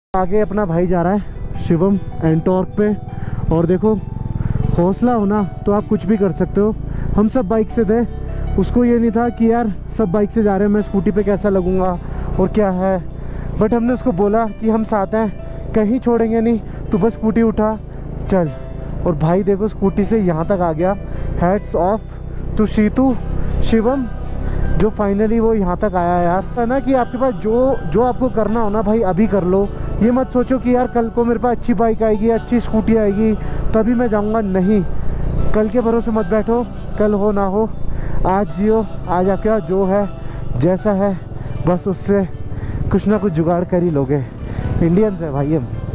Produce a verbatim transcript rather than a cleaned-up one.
आगे अपना भाई जा रहा है शिवम एंटॉर्क पे। और देखो हौसला होना तो आप कुछ भी कर सकते हो। हम सब बाइक से थे, उसको ये नहीं था कि यार सब बाइक से जा रहे हैं, मैं स्कूटी पे कैसा लगूंगा और क्या है, बट हमने उसको बोला कि हम साथ हैं, कहीं छोड़ेंगे नहीं, तू बस स्कूटी उठा चल। और भाई देखो स्कूटी से यहाँ तक आ गया। Hats off to Sheetu Shivam जो फाइनली वो यहाँ तक आया यार। है ना कि आपके पास जो जो आपको करना हो ना भाई अभी कर लो। ये मत सोचो कि यार कल को मेरे पास अच्छी बाइक आएगी, अच्छी स्कूटी आएगी तभी मैं जाऊँगा, नहीं। कल के भरोसे मत बैठो, कल हो ना हो, आज जियो। आज आपके पास जो है जैसा है बस उससे कुछ ना कुछ जुगाड़ कर ही लोगे। इंडियंस है भाई हम।